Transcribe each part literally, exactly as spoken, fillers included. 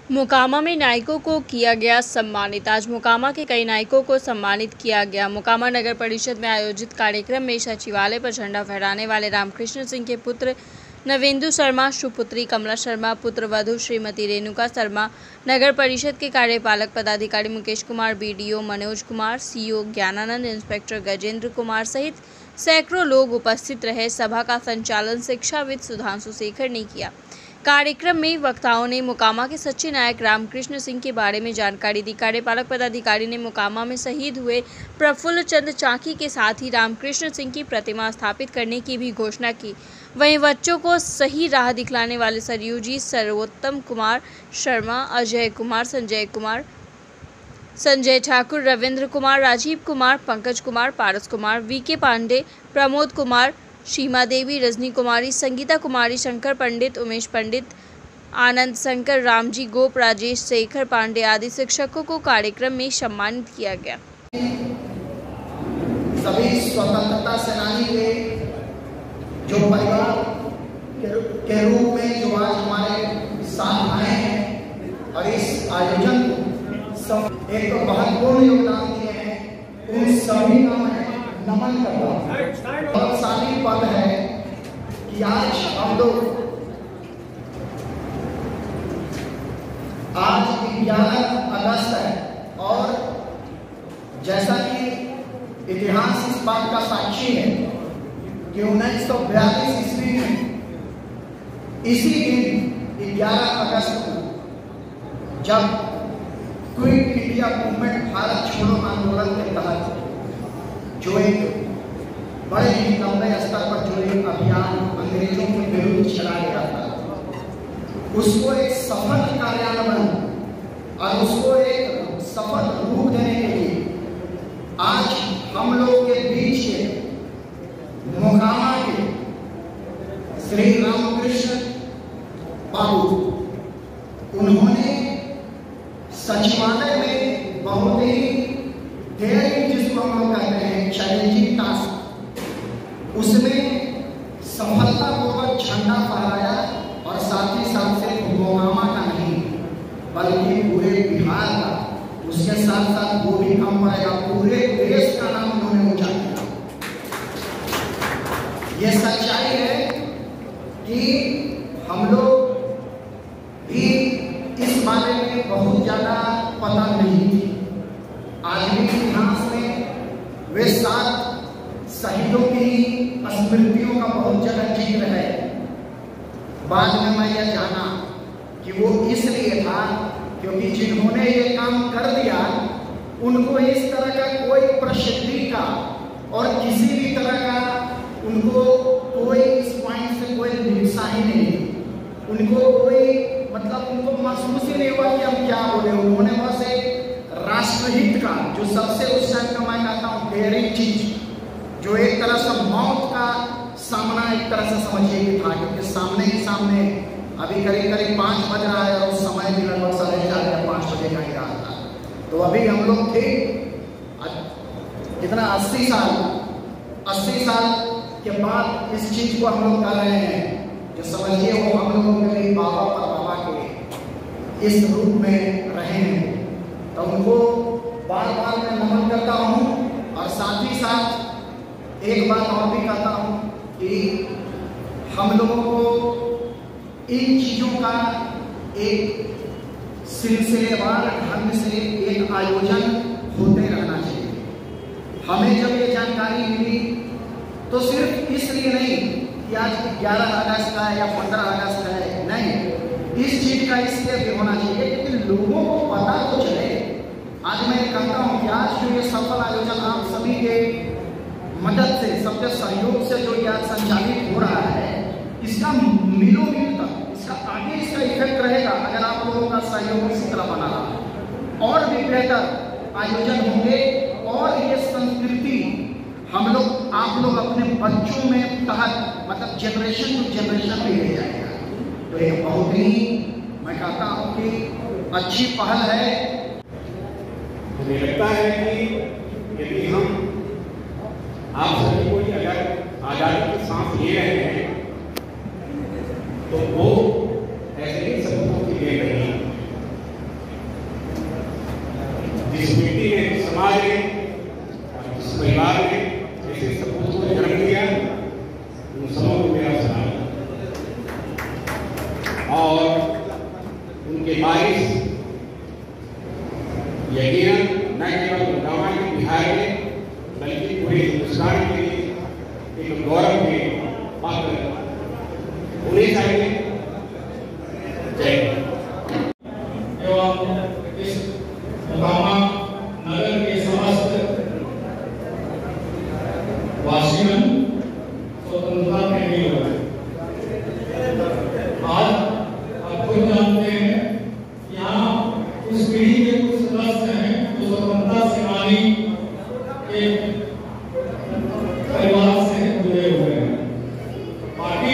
मोकामा में नायकों को किया गया सम्मानित। आज मोकामा के कई नायकों को सम्मानित किया गया। मोकामा नगर परिषद में आयोजित कार्यक्रम में सचिवालय पर झंडा फहराने वाले रामकृष्ण सिंह के पुत्र नवेंदु शर्मा, सुपुत्री कमला शर्मा, पुत्र वधू श्रीमती रेणुका शर्मा, नगर परिषद के कार्यपालक पदाधिकारी Mukesh Kumar, BDO Manoj Kumar, CO Gyananand, inspector Gajendra Kumar सहित सैकड़ों लोग उपस्थित रहे। सभा का संचालन शिक्षाविद सुधांशु शेखर ने किया। कार्यक्रम में वक्ताओं ने मोकामा के सच्चे नायक रामकृष्ण सिंह के बारे में जानकारी दी। कार्यपालक पदाधिकारी ने मोकामा में शहीद हुए प्रफुल्ल चंद्र चाकी के साथ ही रामकृष्ण सिंह की प्रतिमा स्थापित करने की भी घोषणा की। वहीं बच्चों को सही राह दिखलाने वाले सरयू जी, सर्वोत्तम कुमार शर्मा, अजय कुमार, संजय कुमार, संजय ठाकुर, रविंद्र कुमार, राजीव कुमार, पंकज कुमार, पारस कुमार, वी के पांडे, प्रमोद कुमार, सीमा देवी, रजनी कुमारी, संगीता कुमारी, शंकर पंडित, उमेश पंडित, आनंद शंकर, रामजी गोप, राजेश शेखर पांडे आदि शिक्षकों को कार्यक्रम में सम्मानित किया गया। सभी स्वतंत्रता सेनानी के जो परिवार के रूप में जो आज हमारे साथ आए हैं और इस आयोजन को सब एक महत्वपूर्ण योगदान दिए हैं, उन सभी का मैं नमन करता हूँ। बलशाली पद है कि आज हम लोग आज ग्यारह अगस्त है और जैसा कि इतिहास इस बात का साक्षी है कि उन्नीस सौ बयालीस ईस्वी में इसी दिन ग्यारह अगस्त को जब क्विट इंडिया मूवमेंट, भारत छोड़ो आंदोलन के तहत जो एक बड़े ही लंबे स्तर पर जो एक अभियान अंग्रेजों के विरुद्ध चलाया गया था, उसको एक सफल कार्यान्वयन और उसको एक सफल रूप देने के लिए आज हम लोग के बीच के मोकामा के श्री रामकृष्ण बाबू, उन्होंने सचिवालय में बहुत ही डेयरिंग, जिसको हम लोग कहते हैं चैलेंजिंग टास्क, उसमें सफलतापूर्वक झंडा फहराया और साथ ही साथ से मोकामा का नहीं बल्कि पूरे बिहार का, उसके साथ साथ वो भी कम पड़ेगा, पूरे देश का नाम उन्होंने ऊंचा किया। ये सच्चाई है कि हम लोग भी इस बारे में बहुत ज्यादा पता नहीं थी। आज भी इतिहास में वे सात शहीदों की स्मृतियों का बहुत जगह जिक्र है। बाद में मैं यह जाना कि वो इसलिए था क्योंकि जिन्होंने ये काम कर दिया उनको इस तरह का कोई प्रसिद्धि का और किसी भी तरह का उनको कोई इस पॉइंट से कोई निराशा ही नहीं, उनको कोई मतलब उनको महसूस ही नहीं हुआ कि हम क्या बोले। उन्होंने बस एक राष्ट्रहित का जो सबसे उस टाइम का मैं कहता हूँ डेयरिंग चीज, जो एक तरह से मौत का सामना एक तरह से समझिए कि था, क्योंकि सामने ही सामने अभी करीब करीब पाँच बज रहा है और उस समय भी लगभग साढ़े चार या पाँच बजे का ही रहा था। तो अभी हम लोग थे कितना अस्सी साल अस्सी साल के बाद इस चीज को हम लोग कर रहे हैं, जो समझिए वो हम लोगों के लिए बाबा पर बाबा के इस रूप में रहे हैं। तो उनको बार बार मैं नमन करता हूँ और साथ ही साथ एक बात और भी कहता हूँ कि हम लोगों को इन चीजों का एक सिलसिलेवार ढंग से एक आयोजन होते रहना चाहिए। हमें जब ये जानकारी मिली तो सिर्फ इसलिए नहीं कि आज ग्यारह अगस्त का है या पंद्रह अगस्त का है, नहीं, इस चीज का इसलिए भी होना चाहिए क्योंकि लोगों को पता तो चले। आज मैं कहता हूँ कि आज जो ये सफल आयोजन आप सभी के मदद से, सबके सहयोग से जो यह संचालित हो रहा है, इसका मिलो मिल तक इसका आगे इसका इफेक्ट रहेगा अगर आप लोगों का सहयोग इसी तरह बना रहा, और भी बेहतर आयोजन होंगे और ये संस्कृति हम लोग आप लोग अपने बच्चों में तहत मतलब जनरेशन टू जनरेशन भी ले जाएगा। तो ये बहुत ही मैं कहता हूँ कि अच्छी पहल है। मुझे लगता है कि यदि हम आप सभी को अगर आजादी की सांस ले रहे हैं तो वो ऐसे ही सबूतों के लिए नहीं, और उनके बारिश यकीनन न केवल मोकामा के बिहार में बल्कि पूरे हिंदुस्तान के लिए एक गौरव के पात्र होने चाहिए। जय एवं इस मोकामा नगर के समस्त वासियों स्वतंत्रता प्रेमी लोग आज आप खुद जानते हैं यहाँ उस पीढ़ी के कुछ सदस्य हैं जो स्वतंत्रता सेनानी के परिवार से जुड़े हुए हैं। पार्टी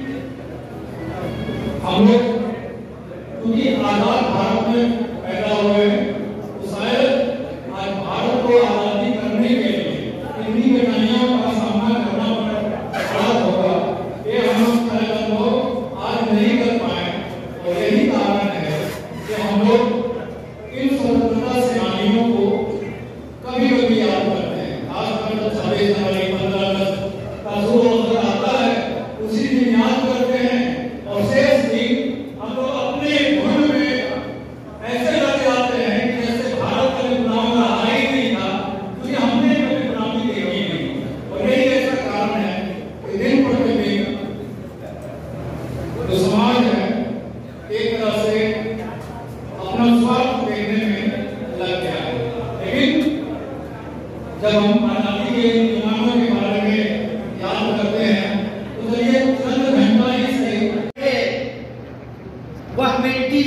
हम लोग क्योंकि आजाद भारत में पैदा हुए तो शायद आज भारत को आजादी करने के लिए इतनी कठिनाइयों का सामना करना पड़ा होगा, ये हम शायद हम लोग आज नहीं कर पाए। और यही कारण है कि हम लोग इन स्वतंत्रता सेनानियों को कभी कभी याद करते हैं, खासकर जब छब्बीस जनवरी पंद्रह अगस्त का शुभ अवसर आता है उसी दिन याद करते हैं। और शेष दिन हम लोग अपने धुन में ऐसे लग जाते हैं कि जैसे भारत कभी गुलाम रहा ही नहीं था, क्योंकि हमने कभी गुलामी देखी नहीं। और यही ऐसा कारण है कि दिन प्रतिदिन जो समाज है एक तरह से अपना स्वार्थ देखने में लग गया है। लेकिन जब हम आजादी के दिनांकों के बारे में याद करते हैं तो चलिए चंद घंटा ही सही वह मिट्टी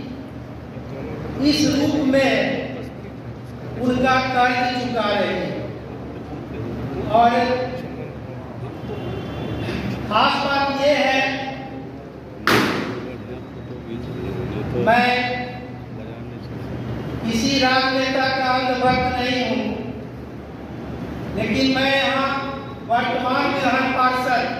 इस रूप में उनका कर्ज चुका रही है। और खास बात यह है, मैं किसी राजनेता का अंधभक्त नहीं हूं, लेकिन मैं यहाँ वर्तमान विधान पार्षद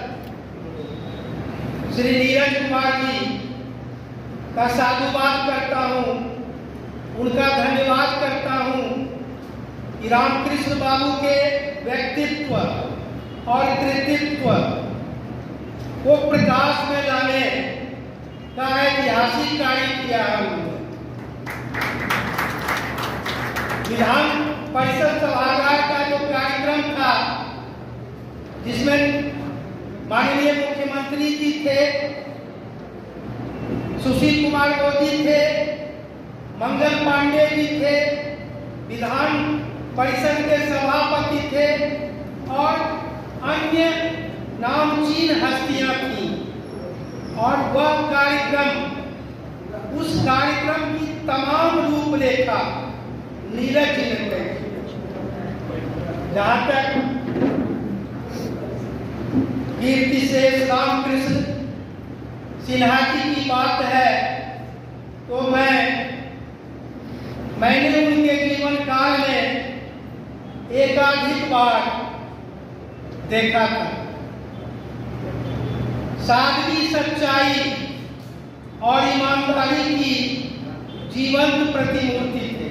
श्री नीरज कुमार जी का साधुवाद करता हूँ, उनका धन्यवाद करता हूँ कि रामकृष्ण बाबू के व्यक्तित्व और कृतित्व को प्रकाश में लाने का ऐतिहासिक कार्य किया है उन्होंने। विधान परिषद सभागार का जो कार्यक्रम था जिसमें माननीय मुख्यमंत्री जी थे, सुशील कुमार मोदी थे, मंगल पांडे जी थे, विधान परिषद के सभापति थे और अन्य नामचीन हस्तियां थीं। और वह कार्यक्रम, उस कार्यक्रम की तमाम रूपरेखा नीरज जी ने तय की। जहां तक कीर्ति से रामकृष्ण सिन्हा जी की बात है तो मैं मैंने उनके जीवन काल में एकाधिक बार देखा था। सादगी, सच्चाई और ईमानदारी की जीवंत प्रतिमूर्ति थे।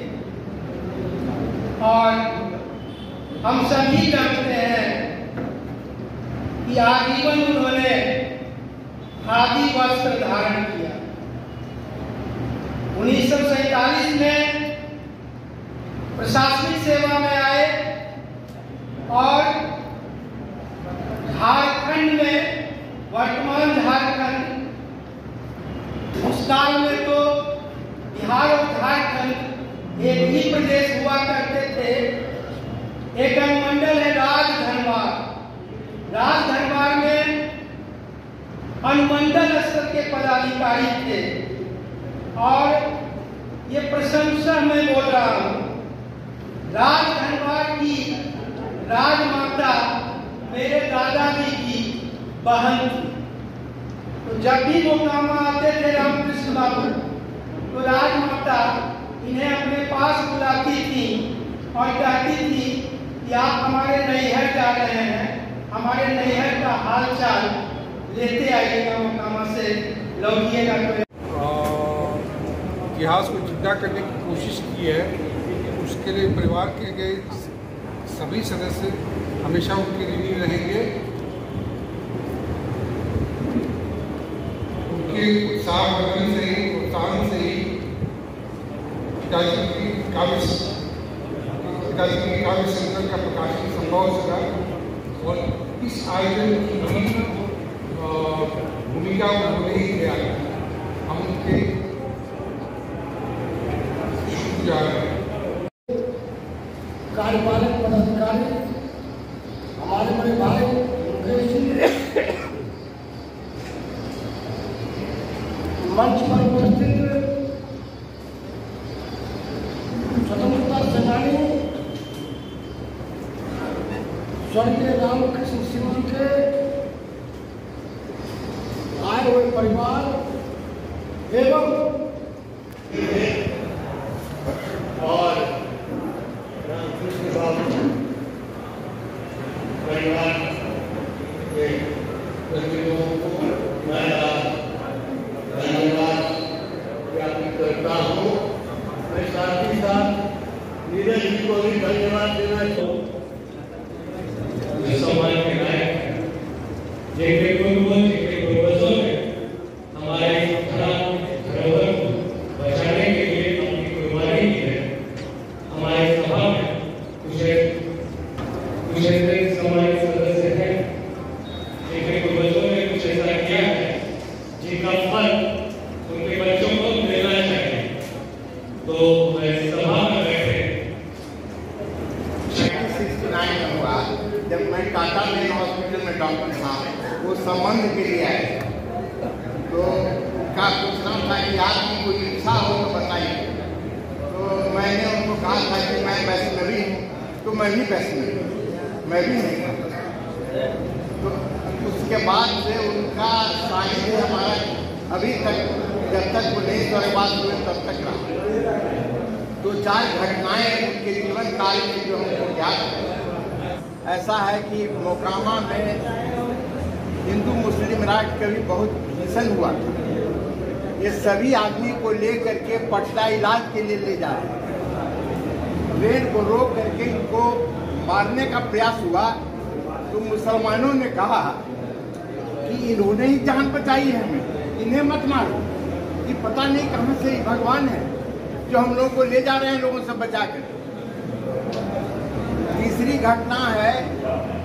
और हम सभी जानते हैं कि आजीवन उन्होंने खादी वस्त्र धारण किया। उन्नीस सौ सैतालीस में प्रशासनिक सेवा में आए और झारखंड में, वर्तमान झारखंड, उस काल में तो बिहार और झारखंड एक ही प्रदेश हुआ करते थे। एक अनुमंडल है राजधनवार। राजधनवार में अनुमंडल स्तर के पदाधिकारी थे। और ये प्रशंसा मैं बोल रहा हूँ, राजधनवार की राजमाता मेरे दादाजी की बहन थी। तो जब भी मोकामा आते थे रामकृष्ण बाबू तो राजमाता इन्हें अपने पास बुलाती थी और कहती थी कि आप हमारे नैहर जा रहे हैं, हमारे नैहर का हाल चाल लेते आइएगा, मोकामा से लौटिएगा। इतिहास को जिंदा करने की कोशिश की है, उसके लिए परिवार के गए सभी सदस्य हमेशा उनके ऋणी रहेंगे। उनकी उनके उत्साह वर्धन से ही, प्रोत्साहन से ही पिताजी की काव्य पिताजी की काव्य संकलन का प्रकाशन संभव हो सका और इस आयोजन की अहम भूमिका उन्होंने ही किया। हम उनके शुक्रगुजार हैं। कार्यपालक पदाधिकारी हमारे बड़े भाई मुकेश जी, मंच पर उपस्थित स्वतंत्रता सेनानी स्वर्गीय रामकृष्ण सिंह के आए हुए परिवार एवं और रामकृष्ण बाबू परिवार के सभी लोगों को मैं धन्यवाद ज्ञापित करता हूँ। मैं साथ ही साथ नीरज जी को भी धन्यवाद देना चाहूँ। सम्मान के नायक जिनके पूर्वज जिनके पूर्वजों ने हमारे धरोहर को बचाने के लिए अपनी कुर्बानी की है। हमारे सभा में कुछ कुछ ऐसे सामाजिक सदस्य हैं जिनके पूर्वजों ने कुछ ऐसा किया है जिनका फल उनके बच्चों को मिलना चाहिए। तो मैं सभा में बैठे उनहत्तर में हुआ जब मैं टाटा मेन हॉस्पिटल में डॉक्टर था, वो संबंध के लिए आए तो क्या पूछना था कि आपकी कोई इच्छा हो तो बताइए। तो मैंने उनको कहा था कि मैं वैष्णवी हूँ, तो मैं भी वैष्णवी हूँ, मैं भी नहीं करता। तो उसके बाद से उनका साहित्य हमारा अभी तक, जब तक वो नहीं स्वर्गवास हुए तब तक रहा। दो चार घटनाएं उनके जीवन काल में जो हमको ज्ञात है। ऐसा है कि मोकामा में हिंदू मुस्लिम राष्ट्र कभी बहुत भीषण हुआ था। ये सभी आदमी को लेकर के पटना इलाज के लिए ले जा रहे हैं। ट्रेन को रोक करके इनको मारने का प्रयास हुआ तो मुसलमानों ने कहा कि इन्होंने ही जान बचाई है, हमें इन्हें मत मारो, कि पता नहीं कहाँ से भगवान है जो हम लोगों को ले जा रहे हैं लोगों से बचा कर। तीसरी घटना है